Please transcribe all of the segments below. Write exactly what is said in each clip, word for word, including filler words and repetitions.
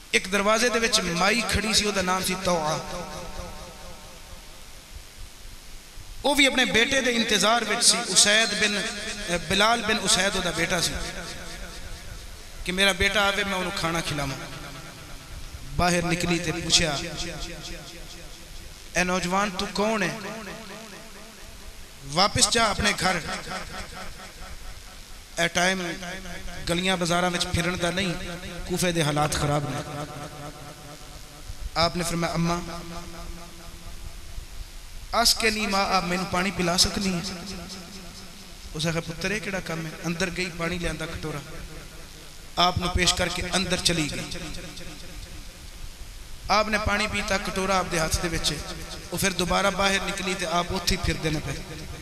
ایک دروازے دے وچ مائی کھڑی سی، او دا نام سی توعہ، وہ بھی اپنے بیٹے دے انتظار وچ سی۔ اسید بن بلال بن اسید او دا بیٹا سی کہ میرا بیٹا آوے میں انہوں کھانا کھلاما۔ باہر نکلی تے پوچھا اے نوجوان تو کون ہے؟ واپس جا اپنے گھر، اے ٹائم گلیاں بازاراں وچ پھرن دا نہیں، کوفے دے حالات خراب نے۔ آپ نے فرمایا اماں اس کے نہیں ماں آپ میں پانی پلا سکنی ہے؟ اس نے کہا پتر ہے کیڑا کام ہے؟ اندر گئی، پانی لے آندہ کھٹورا آپ نے پیش کر کے اندر چلی گئی۔ آپ نے پانی پیتا، کھٹورا آپ دے ہاتھ دے بچے، وہ پھر دوبارہ باہر نکلی تے آپ اتھی پھر دینے پہ۔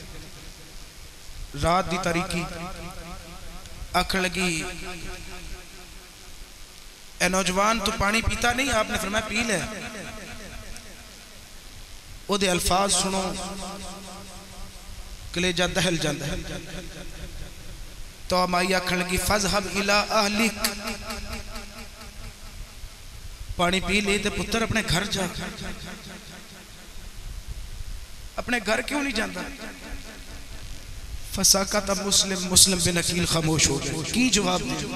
رات دی تاریکی آکھن لگی اے نوجوان تو پانی پیتا نہیں؟ آپ نے فرمایا پی لے۔ او دے الفاظ سنو کلیجہ دہل جاندہ ہے۔ تو امائی آکھن لگی فَذْهَبْ إِلَىٰ أَهْلِكَ، پانی پی لے تے پتر اپنے گھر جا۔ اپنے گھر کیوں نہیں جاندہ؟ فَسَاكَتَ مسلم مسلم بن عقیل خاموش ہو گئے، کی جواب دے؟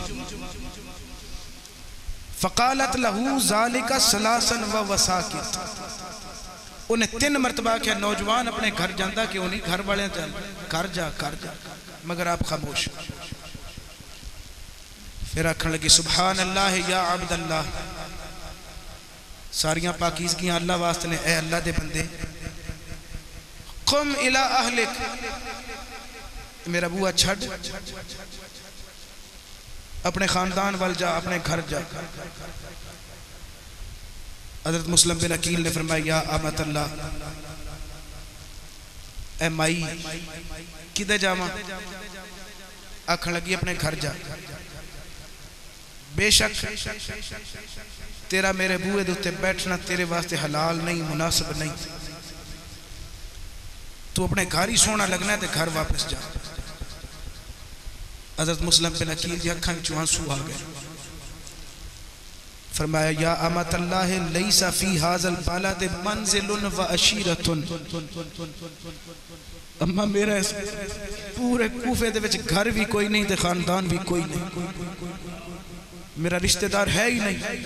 فَقَالَتْ لَهُ ذَلِكَ ثَلَاثًا وَوَسَاكِتْ، انہیں تین مرتبہ کیا نوجوان اپنے گھر جاندہ کیوں نہیں؟ گھر والے گھر جا گھر جا، مگر آپ خاموش۔ پھر آکھن لگی سبحان اللہ یا عبد اللہ، ساریاں پاکیزگیاں اللہ واسطے نے، اے اللہ دے بندے، قم الى اہلک، میرا بوہ چھڑ اپنے خاندان وال جا، اپنے گھر جا۔ حضرت مسلم بن عقیل نے فرمایا یا امت اللہ، اے مائی کدھے جاما؟ آکھن لگی اپنے گھر جا، بے شک تیرا میرے بوئے دوتے بیٹھنا تیرے واسطے حلال نہیں، مناسب نہیں، تو اپنے گھر ہی سونا لگنا ہے تے گھر واپس جا۔ حضرت مسلم بن عقیل جی اکھاں چوہاں سو آ گئے، فرمایا یا امت اللہ لیس فی حاضر البلد منزل و عشیرت، اما میرا اس پورے کوفے دے وچ گھر بھی کوئی نہیں تے خاندان بھی کوئی نہیں، میرا رشتہ دار ہے ہی نہیں۔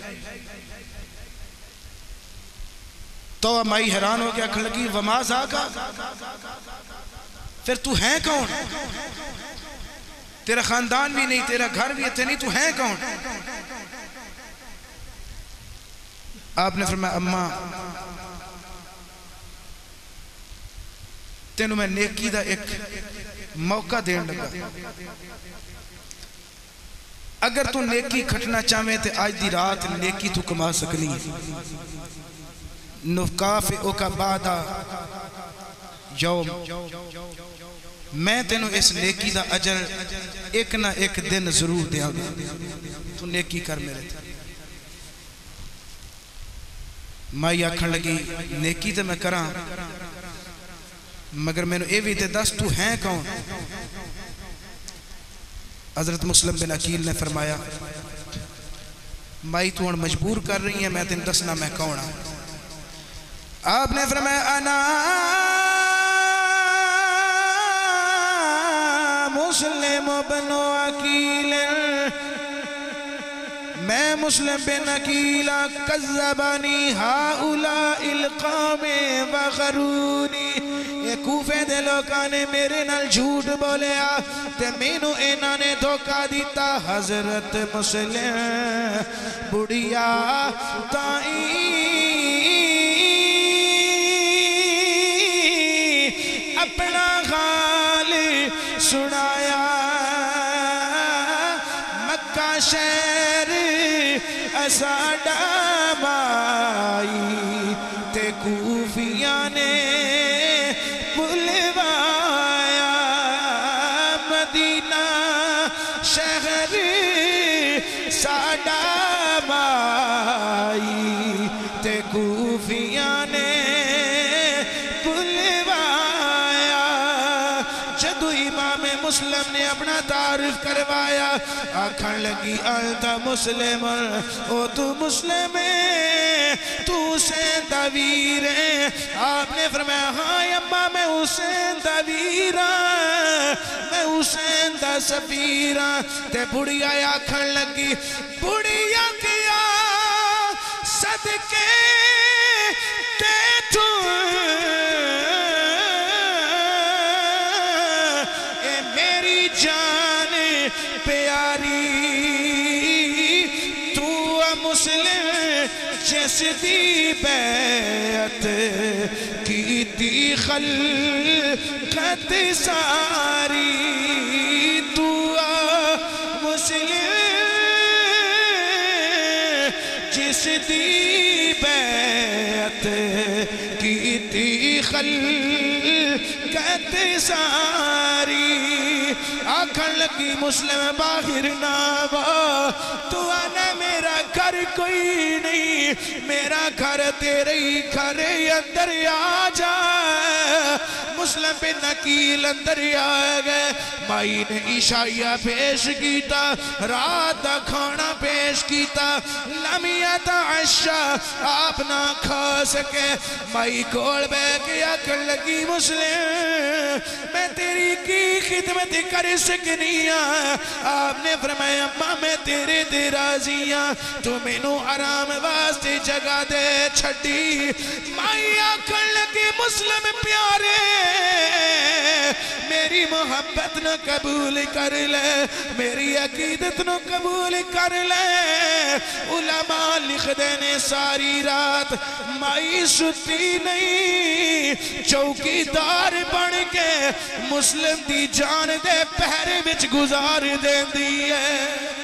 تو امائی حیران ہو گیا، کہنے لگی وما ذاکا، پھر تو ہے کون؟ تیرا خاندان بھی نہیں، تیرا گھر بھی اتنے نہیں، تو ہے کون؟ آپ نے فرمایا اماں تینوں میں نیکی دا ایک موقع دین لگا، اگر تو نیکی کھٹنا چاہویں تے آج دی رات نیکی تو کما سکنی ہے۔ نُفْقَافِعُ کا بعدا یوم، میں تینوں اس نیکی دا اجر ایک نہ ایک دن ضرور دیا گا، تو نیکی کر میرے تھے۔ مائی آکھن لگی نیکی تے میں کراں، مگر میں نے اے بھی تے دس تو ہیں کون؟ حضرت مسلم بن عقیل نے فرمایا مائی تو ان مجبور کر رہی ہیں، میں تین دسنا میں کون ہوں۔ آپ نے فرمایا انا مسلم بن عقیل، میں مسلم بن عقیل، کذبانی ہاؤلاء القوم وغرونی، یہ کوفے دے لوکاں نے میرے نال جھوٹ بولیا تے مینوں انہاں نے دھوکا دیتا۔ حضرت مسلم بڑھیا تائیں اپنا غال سنایا، مکہ شہر اساڈا مائی تے کوفیاں نے بلوایا، مدینہ شہر ساڈا مائی تے کوفیاں نے جدو امام مسلم نے اپنا تعارف کروایا، آکھن لگی انت مسلم او تو مسلم تو حسین دا ویر ہے آپ نے فرمایا ہاں اماں میں حسین دا ویر ہاں میں حسین دا سفیر ہاں تے بڑھیا آکھن لگی بڑھیا کیا صدقے تے تو اے میری جان پیاری تو مسلم جس دی بیعت کی تی خلقت ساری تو مسلم جس دی بیعت کی تی خلقت ساری آکھن لگی مسلم باہر ناوا تو آنا میرا گھر کوئی نہیں میرا گھر تیرے ہی گھر اندر آ جا مسلم پہ نکیل اندر آ گئے مائی نے عشائیہ پیش کیتا رات دا کھانا پیش کیتا لمیت عشا آپ نہ کھا سکے مائی کول بے کیا کر لگی مسلم میں تیری کی خدمت کر سکنیاں آپ نے فرمایا ماں میں تیرے دے راضیاں تو مینوں آرام واسطے جگہ دے چھٹی مائی آکھن لگی مسلم پیارے میری محبت نہ قبول کر لے میری عقیدت نہ قبول کر لے علماء لکھ دینے ساری رات مائی ستی نہیں چوکی دار بن کے مسلم دی جان دے پہرے وچ گزار دین دی ہے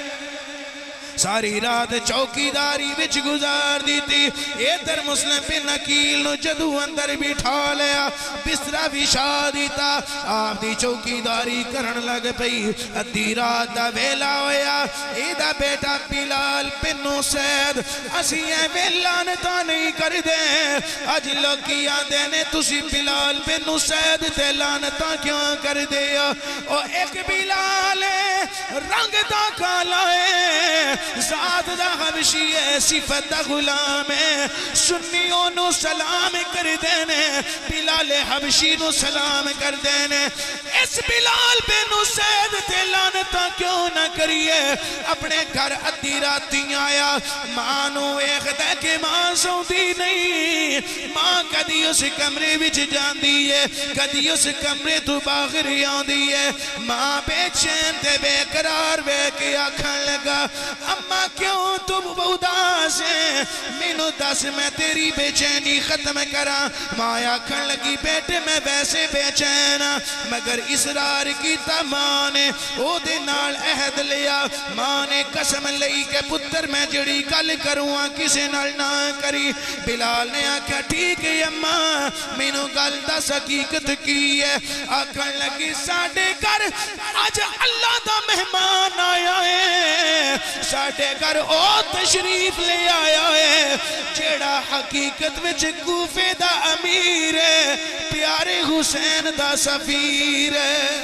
ساری رات چوکی داری وچ گزار دی تھی ایدر مسلم پہ نکیل نو جدو اندر بٹھا لیا بسترہ بچھا دیتا آپ دی چوکی داری کرن لگ پئی ادھی رات دا ویلا ہویا ایدہ بیٹا بلال بن حسین اسی اے ویلانتا نہیں کر دے اج لوگ کیا دینے تسی بلال بن حسین تے لانتا کیا کر دیا او ایک بلال رنگ دا کالا ہے ذات دا حبشی ہے صفت دا غلام ہے سنیوں نو سلام کر دینے بلال حبشی نو سلام کر دینے اس بلال بن حسین تے لانتا کیوں نہ کریے اپنے گھر ادھی راتی آیا ماں نو ایک دے کے ماں سوندی نہیں ماں کدی اس کمرے وچ جاندی ہے کدی اس کمرے تو باہر آندی ہے ماں بے چین تے بے قرار بے کے آکھن لگا اماں کیوں تم اداس ہے مینو دس میں تیری بے چینی ختم کرا ماں آکھن لگی بیٹے میں ویسے بے چینا مگر اسرار کیتا ماں نے او دے نال عہد لیا ماں نے قسم لئی کہ پتر میں جڑی گل کروں کسے نال نہ کری بلال نے آکھا ٹھیک ہے اماں مینو گل دس حقیقت کی ہے آکھن لگی ساڑھے گھر آج اللہ دا مہمان آیا ہے ساڑھے گھر او تشریف لے آیا ہے جیڑا حقیقت وچ کوفے دا امیر ہے پیارے حسین دا سفیر ہے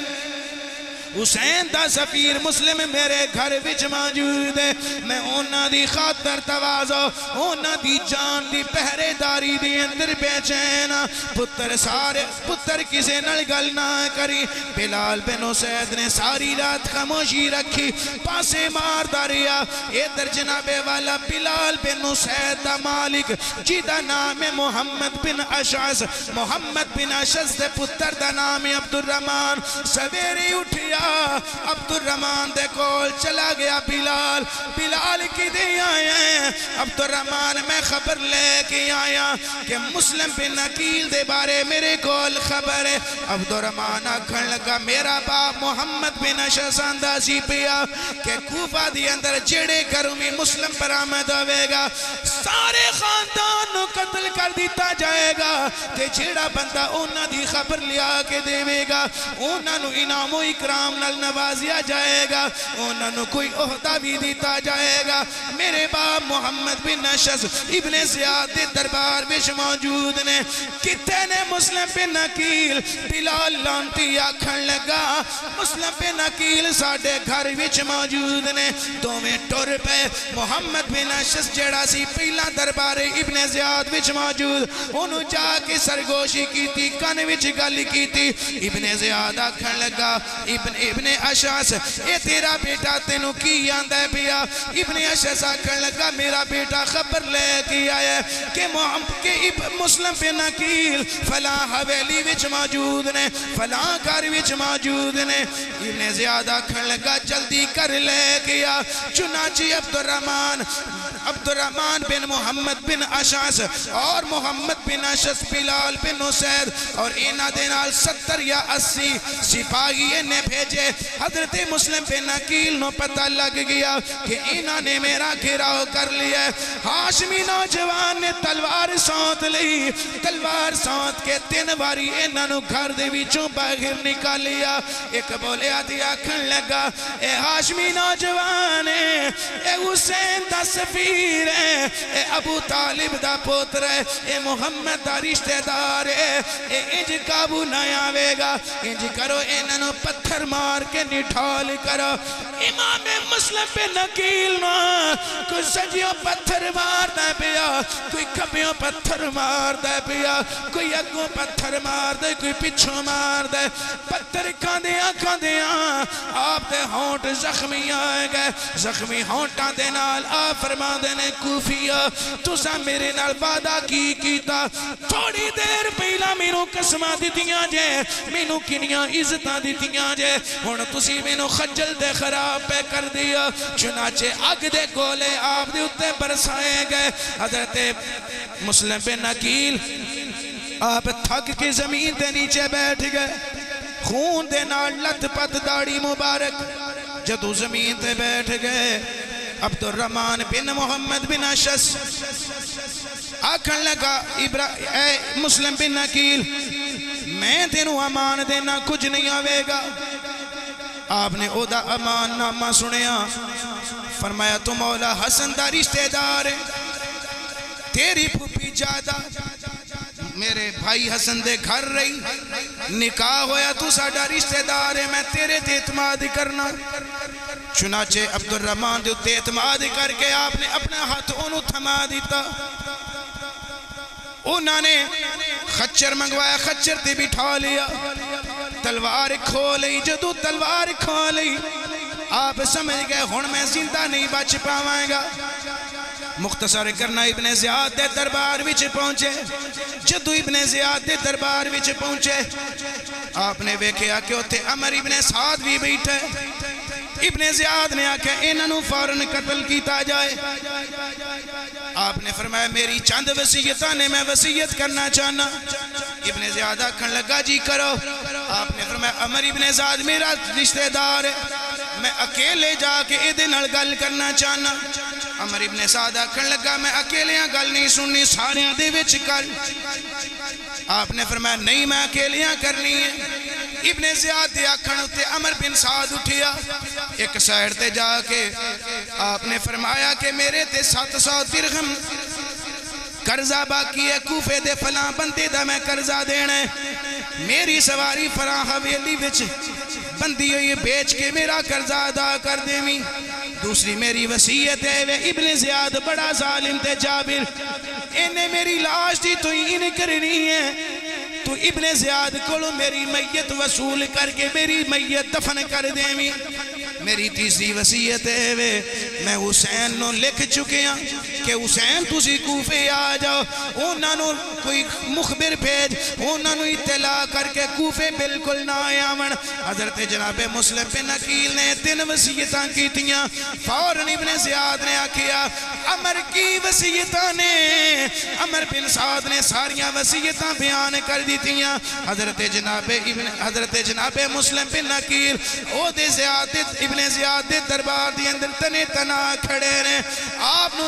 حسین دا سفیر مسلم میرے گھر وچ موجود ہے میں اونا دی خاطر توازو اونا دی جان دی پہرے داری دی اندر بے چینا پتر سارے پتر کسے نل گل نہ کری بلال بن حسین نے ساری رات خاموشی رکھی پاسے مار داریا ایدر جناب والا بلال بن حسین دا مالک جیدہ نام محمد بن اشعث محمد بن اشعث دے پتر دا نام عبدالرحمن سویری اٹھیا عبد الرحمن دے کول چلا گیا بلال بلال کی دے آیا ہے عبد الرحمن میں خبر لے کے آیا کہ مسلم بن عقیل دے بارے میرے کول خبر ہے عبد الرحمن آکھن لگا میرا باپ محمد بن اشعث اندازی پیا کہ کوفہ دی اندر جڑے گھروں میں مسلم پر آمد ہوئے گا سارے خاندان نو قتل کر دیتا جائے گا تے جیڑا بندہ اونا دی خبر لیا کے دیوے گا اونا نو انعام و اکرام نال نوازیا جائے گا اونا نو کوئی عہدہ بھی دیتا جائے گا میرے باپ محمد بن اشعث ابن زیاد دے دربار وچ موجود نے کتے نے مسلم بن عقیل بلال لانتی آکھن لگا مسلم بن عقیل ساڑھے گھر وچ موجود نے تو میں ٹور پہ محمد بن اشعث جیڑا سی پہلا دربار ابن زیاد وچ موجود انہوں جا کے سرگوشی کی تھی کن وچ گل کی تھی ابن زیاد آکھن لگا ابن ابن اشعث اے تیرا بیٹا تینو کی آندہ ہے پیا ابن اشعث آکھن لگا میرا بیٹا خبر لے کی آیا ہے کہ مسلم بن عقیل فلاں حویلی وچ موجود نے فلاں گھر وچ موجود نے ابن زیاد آکھن لگا جلدی کر لے گیا چنانچہ عبد الرحمن عبد الرحمن بن محمد بن اشعث اور محمد بن اشعث بلال بن اسید اور اینا دینال ستر یا اسی سپاہی انہیں بھیجے حضرت مسلم بن عقیل نو پتہ لگ گیا کہ اینا نے میرا گھراؤ کر لیا ہاشمی نوجوان نے تلوار سونت لی تلوار سونت کے تین باری اینا نو گھر دے ویچوں باہر نکال لیا ایک بولے آدھی آکھن لگا اے ہاشمی نوجوان اے حسین دا سفیر ہے اے ابو طالب دا پوتر ہے اے محمد دا رشتہ دار ہے اے انج قابو نہ آوے گا انج کرو انہوں پتھر مار کے نٹھال کرو امام مسلم بن عقیل نا کوئی سجیوں پتھر مار دے پیا کوئی کبیوں پتھر مار دے پیا کوئی اگوں پتھر مار دے کوئی پچھوں مار دے پتھر کھاندیاں کھاندیاں آپ دے ہونٹ زخمی آئے گئے زخمی ہونٹاں دے نال آپ فرما دینے کوفیہ تو سا میرے نال وعدہ کی کیتا تھوڑی دیر پہلا مینوں قسمہ دیتیاں جے مینوں کنیاں عزتاں دیتیاں جے ہن تسی مینوں خجل دے خراب پہ کر دیا چنانچہ اگ دے گولے آپ دے اتے برسائے گئے حضرت مسلم بن عقیل آپ تھک کے زمین دے نیچے بیٹھ گئے خون دے نال لت پت داڑی مبارک جدو زمین تے بیٹھ گئے عبد الرحمن بن محمد بن اشعث آکھن لگا اے مسلم بن عقیل میں تینوں امان دینا کچھ نہیں آوے گا آپ نے او دا امان نامہ سنیا فرمایا تو مولا حسن دا رشتہ دار ہے تیری پھوپھی جادہ میرے بھائی حسن دے گھر رہی نکاح ہویا تو ساڑھا رشتہ دار ہے میں تیرے تے اعتماد کرنا چنانچہ عبد الرحمن دے تے اعتماد کر کے آپ نے اپنا ہاتھ انہوں تھما دیتا انہوں نے خچر منگوایا خچر تے بٹھا لیا تلوار کھو لئی جدو تلوار کھو لئی آپ سمجھ گئے ہن میں زندہ نہیں بچ پاوائیں گا مختصر کرنا ابن زیاد دے دربار وچ پہنچے جدو ابن زیاد دے دربار وچ پہنچے آپ نے ویکھیا کہ اوتھے عمر ابن سعد بھی بیٹھے ابن زیاد نے آکھا انہوں فوراً قتل کیتا جائے آپ نے فرمایا میری چند وسیعتاں نے میں وسیعت کرنا چاہنا ابن زیاد آکھن لگا جی کرو آپ نے فرمایا عمر ابن زیاد میرا رشتہ دار ہے میں اکیلے جا کے ادھے نال گل کرنا چاہنا عمر ابن سعد آکھن لگا میں اکیلیاں گل نہیں سننی ساریاں دے وچ کر آپ نے فرمایا نہیں میں اکیلیاں کرنی ہے ابن زیاد دے آکھن ہوتے عمر بن سعد اٹھیا ایک سائر تے جا کے آپ نے فرمایا کہ میرے تے سات سو درہم قرضہ باقی ہے کوفے دے فلاں بندے دا میں قرضہ دینے میری سواری فلاں حویلی وچ بندی ہوئی بیچ کے میرا قرضہ ادا کر دے میں دوسری میری وسیعت ہے وہ ابن زیاد بڑا ظالم تے جابر انہیں میری لاش دی تو ہی کرنی ہے تو ابن زیاد کولو میری میت وصول کر کے میری میت دفن کر دے میں میری تیسری وسیعت ہے میں حسین نو لکھ چکے ہیں کہ حسین تسی کوفے آ جاؤ انہاں نو کوئی مخبر بھیج انہاں نو اطلاع کر کے کوفے بالکل نہ آمن حضرت جناب مسلم بن عقیل نے تین وسیعتاں کی تیاں فوراً ابن زیاد نے آکھیا عمر کی وسیعتاں نے عمر بن سعد نے ساریاں وسیعتاں بیان کر دی تیاں حضرت جناب ابن حضرت جناب مسلم بن عقیل او دے زیاد ابن زیاد دے دربار دی اندر تنے تنا کھڑے رہے آپ نو جانن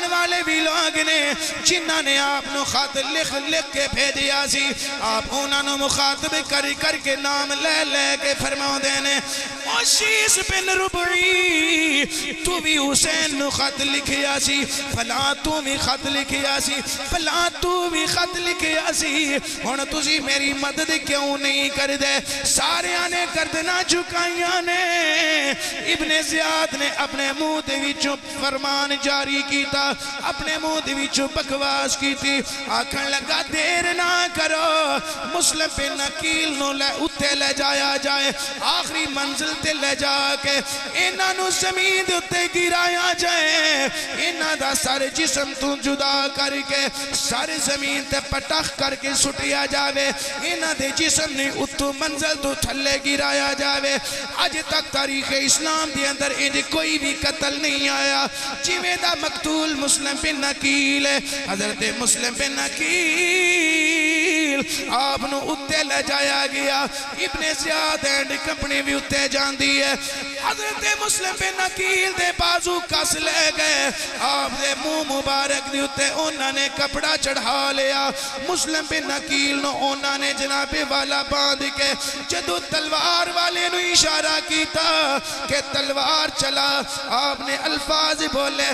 آکھن والے بھی لوگ نے جنہ نے آپ نو خط لکھ لکھ کے بھیجیا سی آپ انہاں نو مخاطب کر کر کے نام لے لے کے فرماؤ دینے شیس بن ربعی تو بھی حسین نو خط لکھیا سی فلا تو بھی خط لکھیا سی فلا تو بھی خط لکھیا سی ہن تسی میری مدد کیوں نہیں کر دے سارے آنے کردنا چکائیاں نے ابن زیاد نے اپنے منہ دے وچوں فرمان جاری کیتا اپنے منہ دے وچوں بکواس کیتی آکھن لگا دیر نہ کرو مسلم بن عقیل نو لے اتے لے جایا جائے آخری منزل تے لے جا کے انہاں نو زمین دے اتے گرایا جائے انہاں دا سارے جسم تو جدا کر کے سارے زمین تے پٹخ کر کے سٹیا جاوے انہاں دے جسم نے اتو منزل تو تھلے گرایا جاوے آج تک تاریخ اسلام دے اندر انج کوئی بھی قتل نہیں آیا جیویں دا مقتول مسلم بن عقیل ہے حضرت مسلم بن عقیل آپ نو اتے لے جایا گیا ابن زیاد اینڈ کمپنی بھی اتے جان دی ہے حضرت مسلم بن عقیل دے بازو کس لے گئے آپ دے منہ مبارک دی اتے انہاں نے کپڑا چڑھا لیا مسلم بن عقیل نو انہاں نے جناب والا باندھ کے جدو تلوار والے نو اشارہ کیتا کہ تلوار چلا آپ نے الفاظ بولے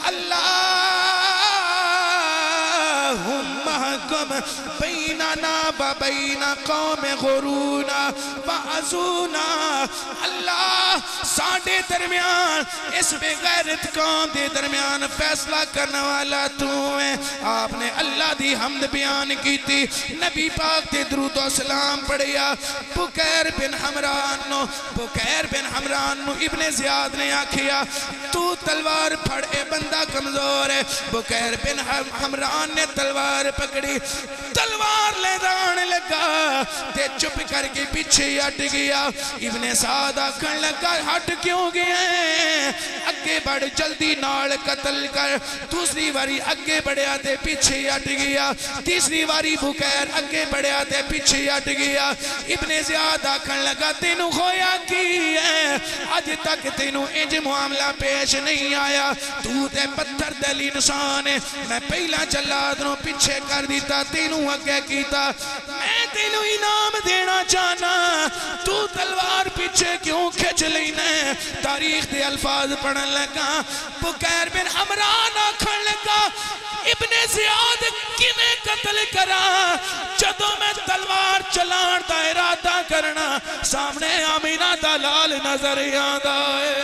اللہم حکم بیننا و بین قوم غرونا بعضونا اللہ ساڑھے درمیان اس بے غیرت قوم دے درمیان فیصلہ کرنے والا تو ہے آپ نے اللہ دی حمد بیان کی تھی نبی پاک تے درود و سلام پڑھیا بکیر بن حمران نو بکیر بن حمران نو ابن زیاد نے آکھیا تو تلوار پھڑ اے بندہ کمزور ہے بکیر بن حمران نے تلوار پکڑی تلوار لے دان لگا تے چپ کر کے پیچھے ہٹ گیا ابن سعد آکھن لگا ہٹ کیوں گیا ہے اگے بڑھ جلدی نال قتل کر دوسری واری اگے بڑھیا تے پیچھے ہٹ گیا تیسری واری بکیر اگے بڑھیا تے پیچھے ہٹ گیا ابن زیاد آکھن لگا تینوں خویا کی ہے آج تک تینوں انج معاملہ پیش نہیں آیا تو تے پتھر دل انسان ہے میں پہلا جلاد نو پیچھے کر دیتا تینوں اگے کیتا میں تینوں انعام دینا چاہنا تو تلوار پیچھے کیوں کھچ لینے تاریخ دے الفاظ پڑھن لگا بکیر بن حمران آکھن لگا ابن زیاد کنے قتل کرا جدو میں تلوار چلان دا ارادہ کرنا سامنے آمینہ دا لال نظر یاد آئے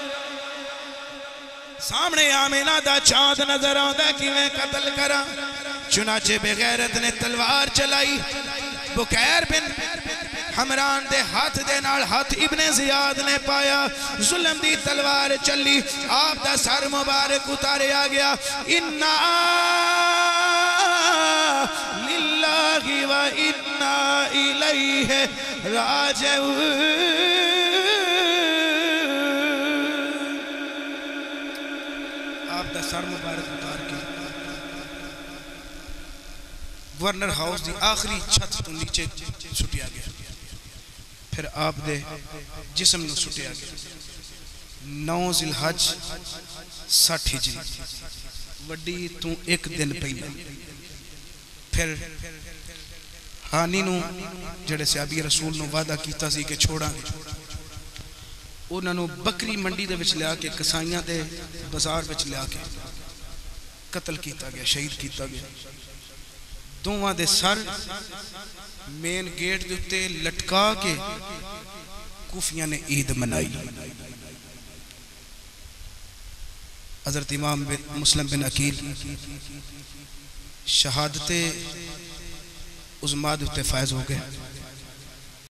سامنے آمینہ دا چاند نظر آدھا کہ میں قتل کرا چنانچہ بغیرت نے تلوار چلائی بکیر بن حمران دے ہاتھ دے نال ہاتھ ابن زیاد نے پایا ظلم دی تلوار چلی آپ دا سر مبارک اتارے آگیا اِنَّا لِلَّهِ وَإِنَّا إِلَيْهِ رَاجِعُونَ آپ دا سر مبارک اتار کے ورنر ہاؤس دی آخری چھت تو نیچے سٹیا گیا پھر آپ دے جسم نو سٹیا گیا نو ذی الحج ساٹھ ہجری وڈی تو ایک دن پہلے پھر ہانی نو جڑے صحابی رسول نو وعدہ کیتا سی کہ چھوڑا گے انہوں نے بکری منڈی دے وچ لیا کے کسائیاں دے بازار وچ لیا کے قتل کیتا گیا شہید کیتا گیا دوواں دے سر مین گیٹ دے اتے لٹکا کے کوفیاں نے عید منائی حضرت امام مسلم بن عقیل شہادت عظمیٰ دے اتے فائز ہو گئے